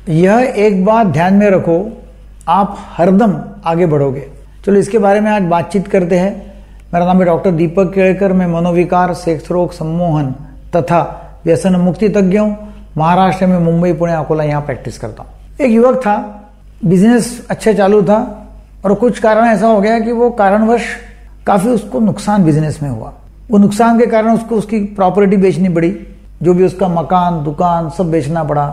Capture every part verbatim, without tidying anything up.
यह एक बात ध्यान में रखो, आप हरदम आगे बढ़ोगे। चलो इसके बारे में आज बातचीत करते हैं। मेरा नाम है डॉक्टर दीपक केळकर। मैं मनोविकार, सेक्स रोग, सम्मोहन तथा व्यसन मुक्ति तज्ञ हूँ। महाराष्ट्र में मुंबई, पुणे, अकोला यहाँ प्रैक्टिस करता हूँ। एक युवक था, बिजनेस अच्छा चालू था और कुछ कारण ऐसा हो गया कि वो कारणवश काफी उसको नुकसान बिजनेस में हुआ। वो नुकसान के कारण उसको उसकी प्रॉपर्टी बेचनी पड़ी, जो भी उसका मकान, दुकान सब बेचना पड़ा।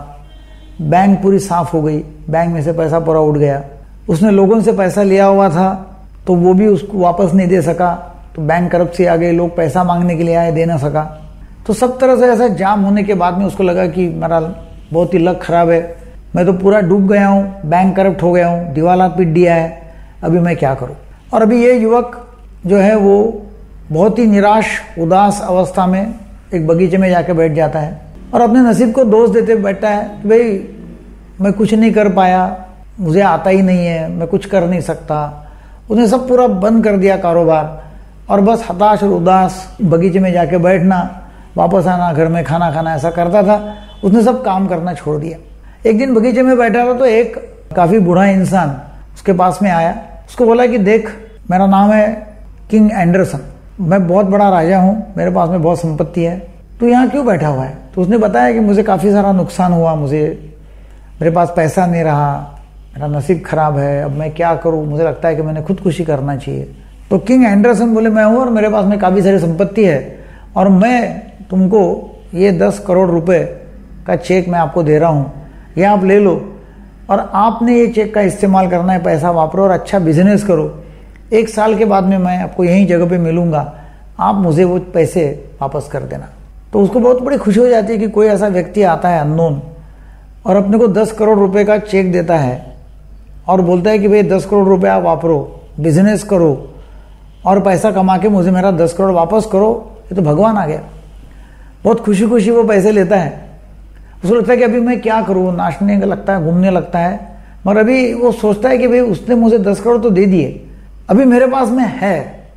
बैंक पूरी साफ हो गई, बैंक में से पैसा पूरा उड़ गया। उसने लोगों से पैसा लिया हुआ था तो वो भी उसको वापस नहीं दे सका, तो बैंक करप्सी आ गई, लोग पैसा मांगने के लिए आए, दे ना सका। तो सब तरह से ऐसा जाम होने के बाद में उसको लगा कि मेरा बहुत ही लक खराब है, मैं तो पूरा डूब गया हूँ, बैंक करप्ट हो गया हूँ, दिवाला पीट दिया है, अभी मैं क्या करूँ। और अभी ये युवक जो है वो बहुत ही निराश, उदास अवस्था में एक बगीचे में जाके बैठ जाता है और अपने नसीब को दोष देते बैठा है कि भाई मैं कुछ नहीं कर पाया, मुझे आता ही नहीं है, मैं कुछ कर नहीं सकता। उसने सब पूरा बंद कर दिया कारोबार और बस हताश और उदास बगीचे में जाके बैठना, वापस आना, घर में खाना खाना, ऐसा करता था। उसने सब काम करना छोड़ दिया। एक दिन बगीचे में बैठा था तो एक काफी बूढ़ा इंसान उसके पास में आया। उसको बोला कि देख, मेरा नाम है किंग एंडरसन, मैं बहुत बड़ा राजा हूँ, मेरे पास में बहुत संपत्ति है, तू यहाँ क्यों बैठा हुआ है। तो उसने बताया कि मुझे काफ़ी सारा नुकसान हुआ, मुझे मेरे पास पैसा नहीं रहा, मेरा नसीब खराब है, अब मैं क्या करूँ, मुझे लगता है कि मैंने खुदकुशी करना चाहिए। तो किंग एंडरसन बोले, मैं हूँ और मेरे पास में काफ़ी सारी संपत्ति है और मैं तुमको ये दस करोड़ रुपए का चेक मैं आपको दे रहा हूँ, ये आप ले लो और आपने ये चेक का इस्तेमाल करना है, पैसा वापरो और अच्छा बिजनेस करो। एक साल के बाद में मैं आपको यहीं जगह पे मिलूंगा, आप मुझे वो पैसे वापस कर देना। तो उसको बहुत बड़ी खुशी हो जाती है कि कोई ऐसा व्यक्ति आता है अननोन और अपने को दस करोड़ रुपए का चेक देता है और बोलता है कि भाई दस करोड़ रुपए आप वापरो, बिजनेस करो और पैसा कमा के मुझे मेरा दस करोड़ वापस करो। ये तो भगवान आ गया। बहुत खुशी खुशी वो पैसे लेता है। उसको लगता है कि अभी मैं क्या करूँ, नाचने का लगता है, घूमने लगता है, मगर अभी वो सोचता है कि भाई उसने मुझे दस करोड़ तो दे दिए, अभी मेरे पास में है,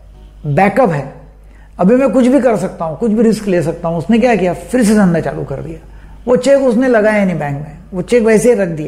बैकअप है, अभी मैं कुछ भी कर सकता हूँ, कुछ भी रिस्क ले सकता हूँ। उसने क्या किया, फिर से धंधा चालू कर दिया। वो चेक उसने लगाया नहीं बैंक में, वो चेक वैसे ही रख दिया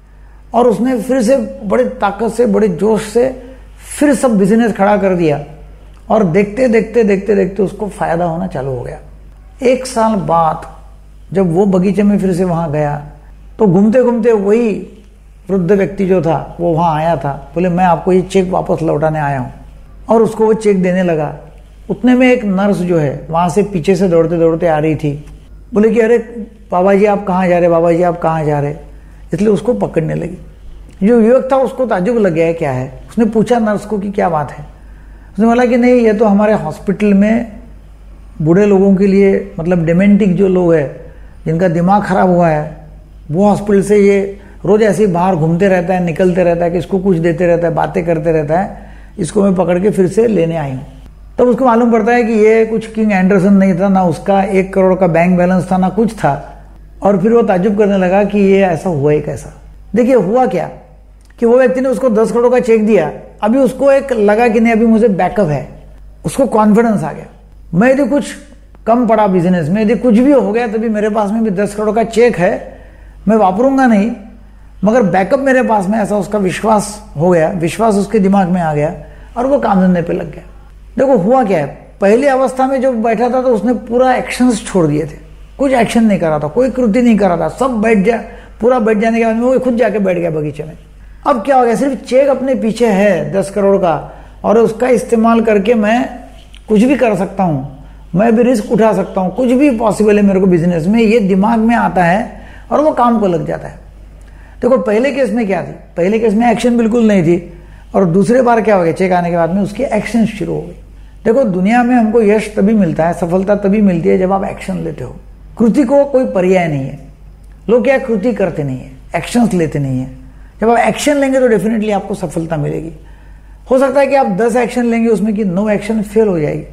और उसने फिर से बड़े ताकत से, बड़े जोश से फिर सब बिजनेस खड़ा कर दिया और देखते देखते देखते देखते उसको फायदा होना चालू हो गया। एक साल बाद जब वो बगीचे में फिर से वहां गया तो घूमते घूमते वही वृद्ध व्यक्ति जो था वो वहां आया था। बोले, मैं आपको ये चेक वापस लौटाने आया हूं, और उसको वो चेक देने लगा। उतने में एक नर्स जो है वहां से पीछे से दौड़ते दौड़ते आ रही थी। बोले कि अरे बाबा जी आप कहाँ जा रहे, बाबा जी आप कहाँ जा रहे, इसलिए उसको पकड़ने लगी। जो युवक था उसको ताज्जुब लग गया है क्या है। उसने पूछा नर्स को कि क्या बात है। उसने बोला कि नहीं, ये तो हमारे हॉस्पिटल में बूढ़े लोगों के लिए, मतलब डिमेंटिक जो लोग हैं जिनका दिमाग खराब हुआ है, वो हॉस्पिटल से ये रोज ऐसे ही बाहर घूमते रहता है, निकलते रहता है, कि इसको कुछ देते रहता है, बातें करते रहता है, इसको मैं पकड़ के फिर से लेने आई हूँ। तब उसको मालूम पड़ता है कि ये कुछ किंग एंडरसन नहीं था, ना उसका एक करोड़ का बैंक बैलेंस था, ना कुछ था। और फिर वो ताज्जुब करने लगा कि ये ऐसा हुआ ही कैसा। देखिए हुआ क्या कि वो व्यक्ति ने उसको दस करोड़ का चेक दिया, अभी उसको एक लगा कि नहीं अभी मुझे बैकअप है, उसको कॉन्फिडेंस आ गया, मैं यदि कुछ कम पड़ा बिजनेस में, यदि कुछ भी हो गया तभी मेरे पास में भी दस करोड़ का चेक है, मैं वापरूंगा नहीं मगर बैकअप मेरे पास में, ऐसा उसका विश्वास हो गया, विश्वास उसके दिमाग में आ गया और वो काम धंधे पे लग गया। देखो हुआ क्या है, पहली अवस्था में जब बैठा था तो उसने पूरा एक्शंस छोड़ दिए थे, कुछ एक्शन नहीं करा था, कोई कृति नहीं करा था, सब बैठ जा पूरा बैठ जाने के बाद में वो खुद जाके बैठ गया बगीचे में। अब क्या हो गया, सिर्फ चेक अपने पीछे है दस करोड़ का और उसका इस्तेमाल करके मैं कुछ भी कर सकता हूँ, मैं भी रिस्क उठा सकता हूँ, कुछ भी पॉसिबल है मेरे को बिजनेस में, ये दिमाग में आता है और वो काम को लग जाता है। देखो पहले केस में क्या थी, पहले केस में एक्शन बिल्कुल नहीं थी और दूसरे बार क्या हो गया, चेक आने के बाद में उसकी एक्शन शुरू हो गई। देखो दुनिया में हमको यश तभी मिलता है, सफलता तभी मिलती है जब आप एक्शन लेते हो। कृति को कोई पर्याय नहीं है, लोग क्या कृति करते नहीं है, एक्शंस लेते नहीं है। जब आप एक्शन लेंगे तो डेफिनेटली आपको सफलता मिलेगी। हो सकता है कि आप दस एक्शन लेंगे उसमें कि नौ एक्शन फेल हो जाएगी,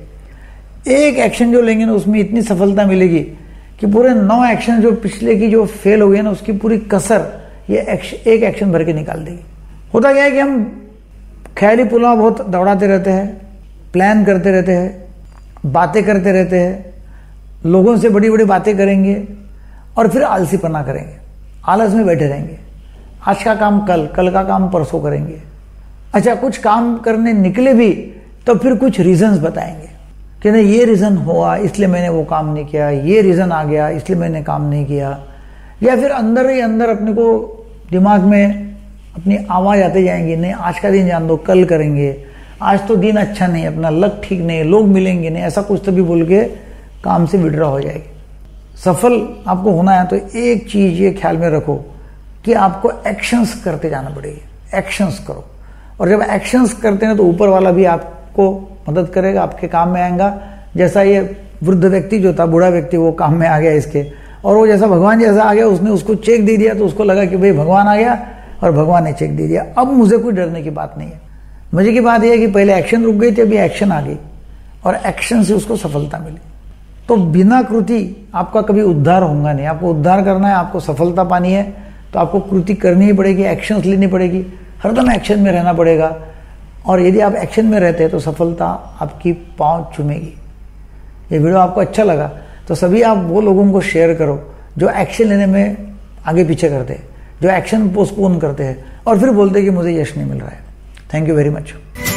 एक एक्शन जो लेंगे ना उसमें इतनी सफलता मिलेगी कि पूरे नौ एक्शन जो पिछले की जो फेल हो गए ना उसकी पूरी कसर ये एक्शन, एक एक्शन भर के निकाल देगी। होता क्या है कि हम ख्याली पुलाव बहुत दौड़ाते रहते हैं, प्लान करते रहते हैं, बातें करते रहते हैं, लोगों से बड़ी बड़ी बातें करेंगे और फिर आलसीपना करेंगे। आलस में बैठे रहेंगे। आज का काम कल, कल का काम परसों करेंगे। अच्छा, कुछ काम करने निकले भी तो फिर कुछ रीजंस बताएंगे कि नहीं ये रीज़न हुआ इसलिए मैंने वो काम नहीं किया, ये रीज़न आ गया इसलिए मैंने काम नहीं किया। या फिर अंदर ही अंदर अपने को दिमाग में अपनी आवाज़ आते जाएंगी, नहीं आज का दिन जान दो, कल करेंगे, आज तो दिन अच्छा नहीं, अपना लक ठीक नहीं, लोग मिलेंगे नहीं, ऐसा कुछ तभी बोल के काम से विड्रॉ हो जाएगी। सफल आपको होना है तो एक चीज़ ये ख्याल में रखो कि आपको एक्शंस करते जाना पड़ेगी। एक्शंस करो, और जब एक्शंस करते हैं तो ऊपर वाला भी आपको मदद करेगा, आपके काम में आएगा। जैसा ये वृद्ध व्यक्ति जो था, बूढ़ा व्यक्ति, वो काम में आ गया इसके, और वो जैसा भगवान जैसा आ गया, उसने उसको चेक दे दिया तो उसको लगा कि भाई भगवान आ गया और भगवान ने चेक दे दिया, अब मुझे कोई डरने की बात नहीं है। मजे की बात यह है कि पहले एक्शन रुक गई थी, अभी एक्शन आ गई और एक्शन से उसको सफलता मिली। तो बिना कृति आपका कभी उद्धार होगा नहीं। आपको उद्धार करना है, आपको सफलता पानी है तो आपको कृति करनी ही पड़ेगी, एक्शंस लेनी पड़ेगी, हरदम एक्शन में रहना पड़ेगा। और यदि आप एक्शन में रहते हैं तो सफलता आपकी पांव चूमेगी। ये वीडियो आपको अच्छा लगा तो सभी आप वो लोगों को शेयर करो जो एक्शन लेने में आगे पीछे करते हैं, जो एक्शन पोस्टपोन करते हैं और फिर बोलते हैं कि मुझे यश नहीं मिल रहा है। Thank you very much.